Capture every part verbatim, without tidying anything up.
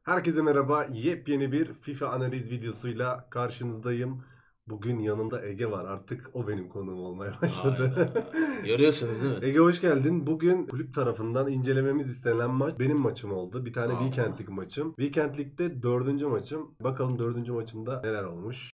Herkese merhaba. Yepyeni bir FIFA analiz videosuyla karşınızdayım. Bugün yanında Ege var. Artık o benim konuğum olmaya başladı. Görüyorsunuz değil mi? Ege hoş geldin. Bugün kulüp tarafından incelememiz istenilen maç benim maçım oldu. Bir tane Aa. Weekend League maçım. Weekend League'de dördüncü maçım. Bakalım dördüncü maçımda neler olmuş.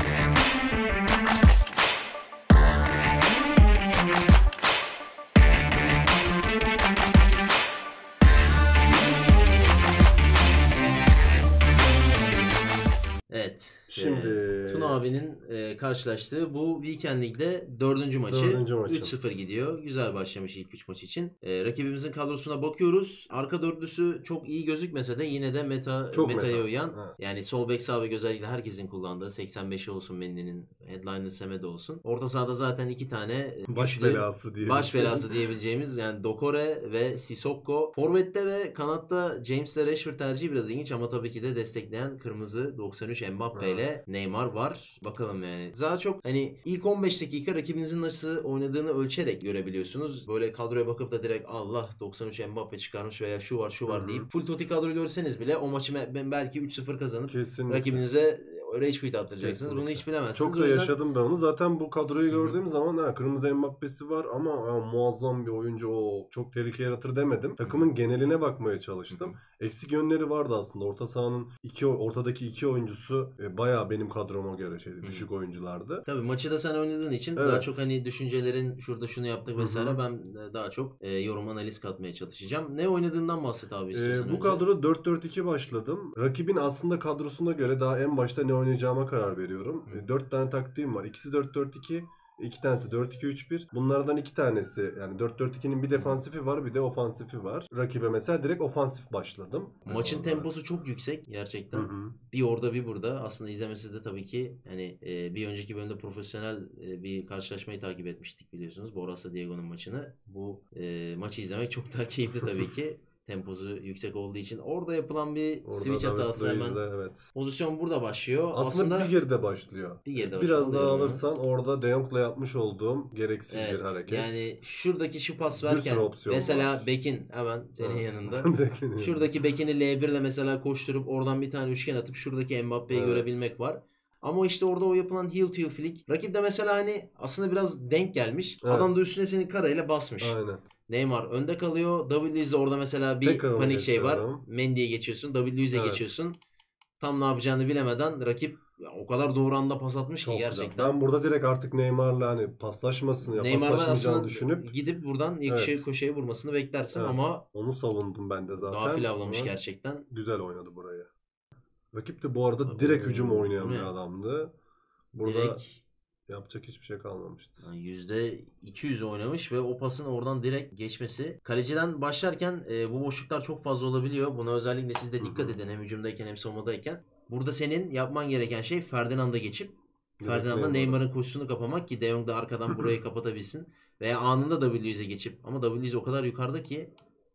Evet. Şimdi e, Tuna abinin e, karşılaştığı bu Weekend League'de dördüncü maçı. Dördüncü maçı. üç sıfır gidiyor. Güzel başlamış ilk üç maç için. E, rakibimizin kadrosuna bakıyoruz. Arka dörtlüsü çok iyi gözükmese de yine de meta Çok metaya meta. uyan. Ha. Yani sol bek sağ bek özellikle herkesin kullandığı seksen beşi olsun Mendy'nin, headline'ın Semedo olsun. Orta sahada zaten iki tane Baş güçlü, belası diye. baş belası diyebileceğimiz yani Dokore ve Sissoko. Forvet'te ve kanatta James ile Rashford tercihi biraz ilginç ama tabii ki de destekleyen kırmızı doksan üç Mbappe Evet. ile Neymar var. Bakalım yani. Daha çok hani ilk on beş dakika rakibinizin nasıl oynadığını ölçerek görebiliyorsunuz. Böyle kadroya bakıp da direkt Allah doksan üç Mbappe çıkarmış veya şu var şu var Hı-hı. deyip full Totti kadroyu görseniz bile o maçı ben belki üç sıfır kazanıp Kesinlikle. rakibinize rage quit attıracaksınız. Kesinlikle. Bunu hiç bilemezsiniz. Çok da O yüzden... yaşadım ben onu. Zaten bu kadroyu Hı-hı. gördüğüm zaman ha, kırmızı Mbappe'si var ama ha, muazzam bir oyuncu, o çok tehlike yaratır demedim. Takımın geneline bakmaya çalıştım. Hı-hı. Eksik yönleri vardı aslında. Orta sahanın iki ortadaki iki oyuncusu e, bayağı benim kadroma göre şeydi. Hı-hı. Düşük oyunculardı. Tabii maçı da sen oynadığın için Evet. daha çok hani düşüncelerin şurada şunu yaptık vesaire. Hı-hı. Ben daha çok e, yorum analiz katmaya çalışacağım. Ne oynadığından bahset abi istiyorsan Ee, bu önce. kadro dört dört iki başladım. Rakibin aslında kadrosuna göre daha en başta ne oynayacağıma karar veriyorum. Hı. dört tane taktiğim var. İkisi dört dört iki, iki tanesi dört iki üç bir. Bunlardan iki tanesi yani dört dört ikinin bir defansifi var, bir de ofansifi var. Rakibe mesela direkt ofansif başladım. Maçın Yani temposu çok yüksek gerçekten. Hı hı. Bir orada bir burada. Aslında izlemesi de tabii ki hani e, bir önceki bölümde profesyonel e, bir karşılaşmayı takip etmiştik biliyorsunuz. Borussia Diego'nun maçını. Bu e, maçı izlemek çok daha keyifli tabii ki. Temposu yüksek olduğu için. Orada yapılan bir Orada switch hatası hemen. Luiz'de, evet. Pozisyon burada başlıyor. Aslında, Aslında bir geride başlıyor. bir geride Biraz başlıyor. daha Alıyorum onu. alırsan orada De Jong'la yapmış olduğum gereksiz Evet, bir hareket. yani şuradaki şu pas Bir sürü verken opsiyon mesela var. Bekin hemen senin Evet. yanında. Bekin Şuradaki Bekin'i L bir ile mesela koşturup oradan bir tane üçgen atıp şuradaki Mbappe'yi Evet. görebilmek var. Ama işte orada o yapılan heel to heel flick. Rakip de mesela hani aslında biraz denk gelmiş. Evet. Adam da üstüne senin karayla basmış. Aynen. Neymar önde kalıyor. W Luiz'de orada mesela bir Tekrar onu panik şey var. geçiyorum. Mendy'ye geçiyorsun. W Luiz'e Evet. geçiyorsun. Tam ne yapacağını bilemeden rakip ya o kadar doğru anda pas atmış Çok ki güzel. gerçekten. Ben burada direkt artık Neymar'la hani paslaşmasını ya Neymar'dan paslaşmayacağını aslında düşünüp gidip buradan yakışığı evet. köşeye vurmasını beklersin Evet. ama Onu savundum ben de zaten. gafil avlamış Ama gerçekten. güzel oynadı burayı. Rakip de bu arada Abi, direkt hücum bu oynayan ne? bir adamdı. Burada Direkt yapacak hiçbir şey kalmamıştı. yani yüzde iki yüz oynamış ve o pasın oradan direkt geçmesi. Kaleciden başlarken e, bu boşluklar çok fazla olabiliyor. Buna özellikle siz de dikkat Hı hı. edin hem hücumdayken hem savunmadayken. Burada senin yapman gereken şey Ferdinand'a geçip Direkt Ferdinand'da Neymar'a. Neymar'ın koşusunu kapamak ki De Jong da arkadan burayı kapatabilsin. Veya anında W Luiz'e geçip ama W Luiz o kadar yukarıda ki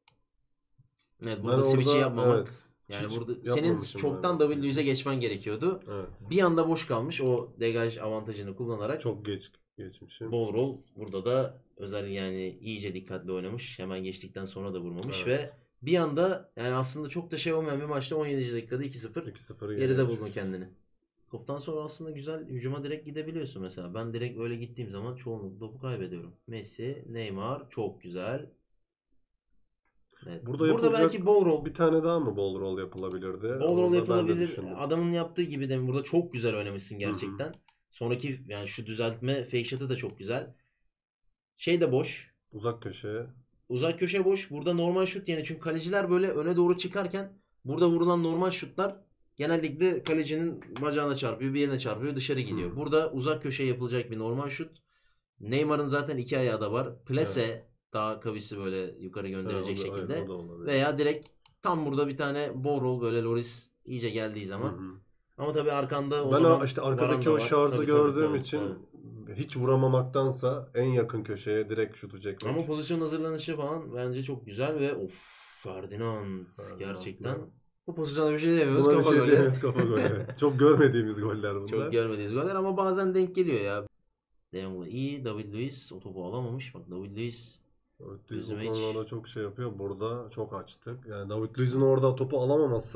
evet, Ben burada switch'i orada yapmamak. evet. Yani Hiç burada senin yapmamışım çoktan ben W Luiz'e switch'i. geçmen gerekiyordu. Evet. Bir anda boş kalmış o degaj avantajını kullanarak. Çok geç geçmişim. Bol rol burada da özel yani iyice dikkatli oynamış. Hemen geçtikten sonra da vurmamış Evet. ve bir anda yani aslında çok da şey olmayan bir maçta on yedinci dakikada iki sıfır iki sıfır geride buldun kendini. Koftan sonra aslında güzel hücuma direkt gidebiliyorsun mesela. Ben direkt öyle gittiğim zaman çoğunlukla topu kaybediyorum. Messi, Neymar çok güzel. Evet. Burada, Burada yapılacak belki bol rol. bir tane daha mı bol rol yapılabilirdi? Bol rol Orada ben de yapılabilir. düşündüm. Adamın yaptığı gibi de burada çok güzel oynamışsın Hı gerçekten. hı. Sonraki yani şu düzeltme fake shot'ı da çok güzel. Şey de boş. Uzak köşeye. Uzak köşe boş. Burada normal şut yani çünkü kaleciler böyle öne doğru çıkarken burada vurulan normal şutlar genellikle kalecinin bacağına çarpıyor, bir yerine çarpıyor, dışarı gidiyor. Hı. Burada uzak köşeye yapılacak bir normal şut. Neymar'ın zaten iki ayağı da var. Plase Evet. daha kavisi böyle yukarı gönderecek Evet, o da- şekilde. evet, o da olabilir. Veya direkt tam burada bir tane borol böyle Loris iyice geldiği Hı zaman. hı. Ama tabii arkanda o Ben zaman o işte arkadaki Varanda o var. şarjı Tabii, gördüğüm tabii, için tabii. hiç vuramamaktansa en yakın köşeye direkt şutu çekmek. Ama pozisyon hazırlanışı falan bence çok güzel ve of Ferdinand Ferdinand, gerçekten. evet. Bu pozisyona bir şey demiyoruz. Buna bir Kafa şey golü. diyemeyiz, kafa golü. Çok görmediğimiz goller bunlar. Çok görmediğimiz goller ama bazen denk geliyor ya. De Jong'la iyi. David Luiz o topu alamamış. Bak David Luiz Evet, Luiz bu gözüme hiç... konularda çok şey yapıyor. Burada çok açtık. Yani David Luiz'in orada topu alamaması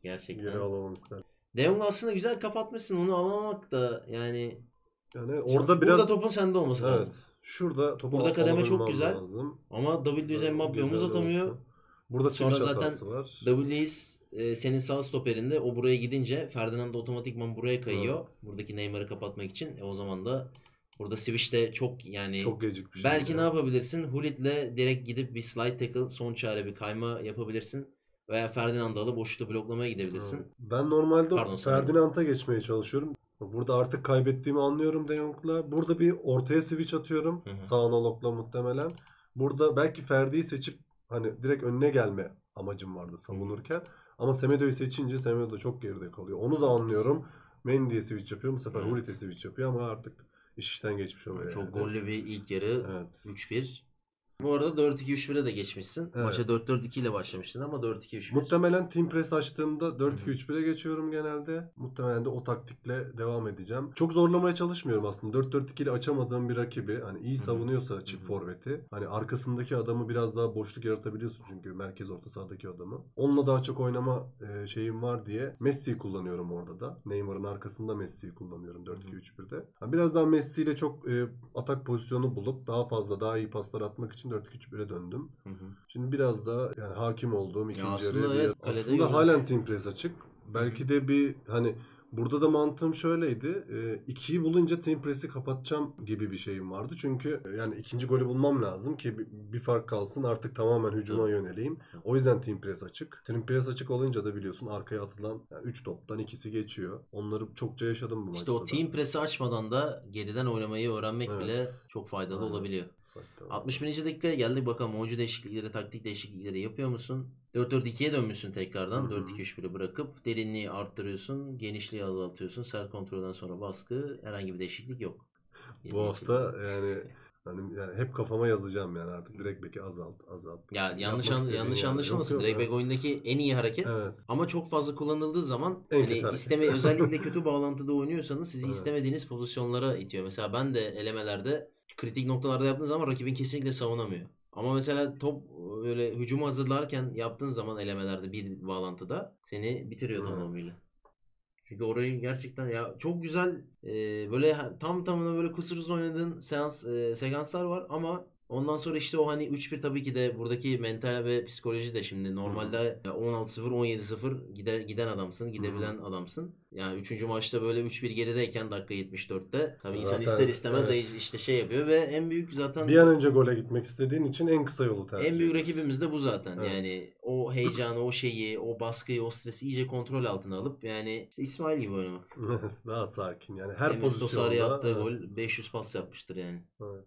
Gerçekten. Geri alalım ister. De Jong'u aslında güzel kapatmışsın. Onu alamamak da yani Yani şans. orada biraz Burada topun sende olması evet. lazım. Şurada topu Burada al- kademe çok alabilmem güzel. lazım. Ama W yüz Mbappe omuz Güzel atamıyor. olsun. Burada Sonra switch zaten hatası var. W's e, senin sağ stoperinde, o buraya gidince Ferdinand otomatikman buraya kayıyor. Evet. Buradaki Neymar'ı kapatmak için. E, o zaman da burada switch de çok yani Çok gecikmiş. belki ya. ne yapabilirsin? Hullit'le direkt gidip bir slide tackle, son çare bir kayma yapabilirsin. Veya Ferdinand'ı alıp o şutu bloklamaya gidebilirsin. Evet. Ben normalde Pardon, sana- Ferdinand'a geçmeye çalışıyorum. Burada artık kaybettiğimi anlıyorum De Jong'la. Burada bir ortaya switch atıyorum. Hı hı. Sağ analogla muhtemelen. Burada belki Ferdi'yi seçip hani direkt önüne gelme amacım vardı savunurken. Ama Semedo'yu seçince Semedo çok geride kalıyor. Onu da anlıyorum. Mendy'ye switch yapıyor. Bu sefer Evet. Hullit'e switch yapıyor ama artık iş işten geçmiş oluyor. Çok yani. gollü bir ilk yarı. Evet. üç bir. Bu arada dört iki üç bire de geçmişsin. Evet. Maça dört dört iki ile başlamıştın ama dört iki üç bir. Muhtemelen team press açtığımda dört iki Hı hı. üç bire geçiyorum genelde. Muhtemelen de o taktikle devam edeceğim. Çok zorlamaya çalışmıyorum aslında. dört dört iki ile açamadığım bir rakibi hani iyi Hı hı. savunuyorsa çift Hı hı. forveti, hani arkasındaki adamı biraz daha boşluk yaratabiliyorsun çünkü merkez orta sahadaki adamı. Onunla daha çok oynama e, şeyim var diye Messi'yi kullanıyorum orada da. Neymar'ın arkasında Messi'yi kullanıyorum dört iki üç birde. Yani biraz daha Messi ile çok e, atak pozisyonu bulup daha fazla daha iyi paslar atmak için dört iki üç bire döndüm. Hı hı. Şimdi biraz da yani hakim olduğum ikinci aslında yarıya bir evet, yer- kalede aslında görüyoruz. halen team press açık. Belki de bir hani burada da mantığım şöyleydi. E, ikiyi bulunca team press'i kapatacağım gibi bir şeyim vardı. Çünkü e, yani ikinci golü bulmam lazım ki bir, bir fark kalsın artık tamamen hücuma Tabii. yöneleyim. O yüzden team press açık. Team press açık olunca da biliyorsun arkaya atılan üç toptan ikisi geçiyor. Onları çokça yaşadım bu İşte maçta o team press'i açmadan da geriden oynamayı öğrenmek Evet. bile çok faydalı Aynen. olabiliyor. da. altmış birinci dakikaya geldik, bakalım oyuncu değişiklikleri, taktik değişiklikleri yapıyor musun? dört dört ikiye dönmüşsün tekrardan. Hı hı. dört iki üç biri bırakıp derinliği arttırıyorsun, genişliği azaltıyorsun. Sert kontrolden sonra baskı, herhangi bir değişiklik yok. Bu hafta yani hani yani hep kafama yazacağım yani artık direkt beki azalt azalt. Ya yanlış Yapmak an, istediğin yanlış yani. anlaşılmasın. Yok, yok, Direkt back evet. oyundaki en iyi hareket. Evet. Ama çok fazla kullanıldığı zaman En kötü hani hareket. isteme özellikle kötü bağlantıda oynuyorsanız sizi Evet. istemediğiniz pozisyonlara itiyor. Mesela ben de elemelerde kritik noktalarda yaptığın zaman rakibin kesinlikle savunamıyor. Ama mesela top böyle hücumu hazırlarken yaptığın zaman elemelerde bir bağlantıda seni bitiriyor Evet. tamamıyla. Çünkü orayı gerçekten ya çok güzel e, böyle ha- tam tamına böyle kusursuz oynadığın seans e, sekanslar var ama ondan sonra işte o hani üç bir tabii ki de buradaki mental ve psikoloji de şimdi normalde on altı sıfır on yedi sıfır gide, giden adamsın, gidebilen adamsın. Yani üçüncü maçta böyle üç bir gerideyken dakika yetmiş dörtte tabii insan Zaten, ister istemez evet. işte şey yapıyor ve en büyük zaten Bir an önce gole gitmek istediğin için en kısa yolu tercih en büyük ediyorsun. rakibimiz de bu zaten. Evet. Yani o heyecanı, o şeyi, o baskıyı, o stresi iyice kontrol altına alıp yani işte İsmail gibi oynamak. Daha sakin yani her Enes Tosar'ya pozisyonda. attığı Evet. gol beş yüz pas yapmıştır yani. Evet.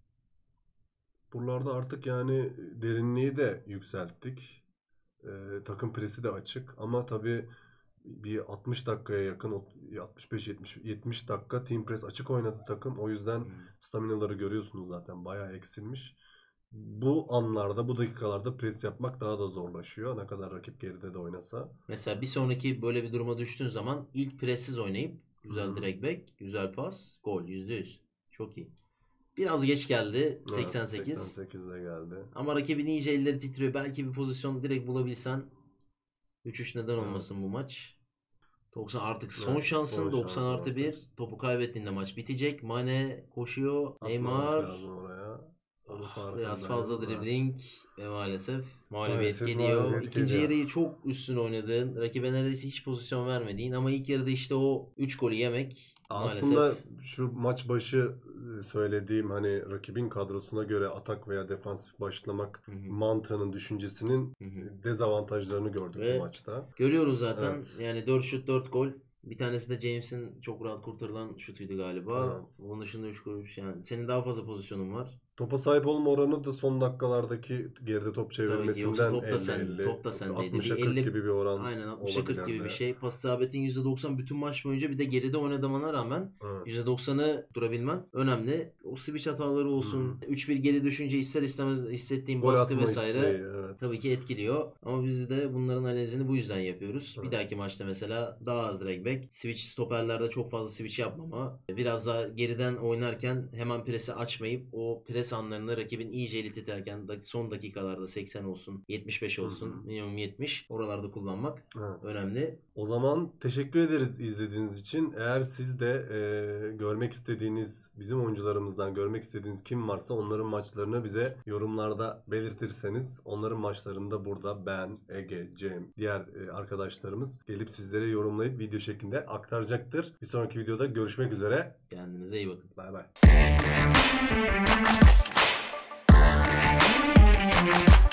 Buralarda artık yani derinliği de yükselttik. Ee, takım presi de açık ama tabii bir altmış dakikaya yakın altmış beş yetmiş yetmiş dakika team press açık oynadı takım. O yüzden Hmm. staminaları görüyorsunuz zaten bayağı eksilmiş. Bu anlarda, bu dakikalarda pres yapmak daha da zorlaşıyor. Ne kadar rakip geride de oynasa. Mesela bir sonraki böyle bir duruma düştüğün zaman ilk pressiz oynayıp güzel Hı. direkt back, güzel pas, gol yüzde yüz. Çok iyi. Biraz geç geldi seksen sekiz. Evet, seksen sekizde geldi. Ama rakibin iyice elleri titriyor. Belki bir pozisyon direkt bulabilsen üç üç neden olmasın Evet. bu maç. doksan artık son Evet, şansın son doksan şansın artı bir. Topu kaybettiğinde maç bitecek. Mane koşuyor. Atmamak Neymar. lazım oraya. Onun Ah, farkındayım. biraz fazla Evet. dribbling ve maalesef mağlubiyet Maalesef geliyor. mağlubiyet İkinci geliyor. yarıyı çok üstün oynadığın, rakibe neredeyse hiç pozisyon vermediğin ama ilk yarıda işte o üç golü yemek Aslında maalesef. şu maç başı söylediğim hani rakibin kadrosuna göre atak veya defansif başlamak Hı hı. mantığının, düşüncesinin Hı hı. dezavantajlarını gördük Ve bu maçta. görüyoruz zaten Evet. yani dört şut dört gol. Bir tanesi de James'in çok rahat kurtarılan şutuydu galiba. Evet. Onun dışında üç gol. Yani senin daha fazla pozisyonun var. Topa sahip olma oranı da son dakikalardaki geride top Tabii ki, çevirmesinden yoksa top da elli sen, elli. top da Yoksa sendeydi. altmışa Bir kırk elli gibi bir oran aynen altmışa kırk gibi bir olabilirdi. şey. Pas isabetin yüzde doksan bütün maç boyunca, bir de geride oynadığına rağmen Evet. yüzde doksanı durabilmen önemli. O switch hataları olsun. üç bir geri düşünce ister istemez hissettiğin Gol baskı atma vesaire isteği, evet. tabii ki etkiliyor. Ama biz de bunların analizini bu yüzden yapıyoruz. Evet. Bir dahaki maçta mesela daha az direkt back. Switch stoperlerde çok fazla switch yapmama. Biraz daha geriden oynarken hemen presi açmayıp o pres pres anlarında rakibin iyice eli titrerken son dakikalarda seksen olsun, yetmiş beş olsun, Hı hı. minimum yetmiş oralarda kullanmak Evet. önemli. O zaman teşekkür ederiz izlediğiniz için. Eğer siz de e, görmek istediğiniz, bizim oyuncularımızdan görmek istediğiniz kim varsa onların maçlarını bize yorumlarda belirtirseniz onların maçlarını da burada ben, Ege, Cem, diğer e, arkadaşlarımız gelip sizlere yorumlayıp video şeklinde aktaracaktır. Bir sonraki videoda görüşmek üzere. Kendinize iyi bakın. Bay bay.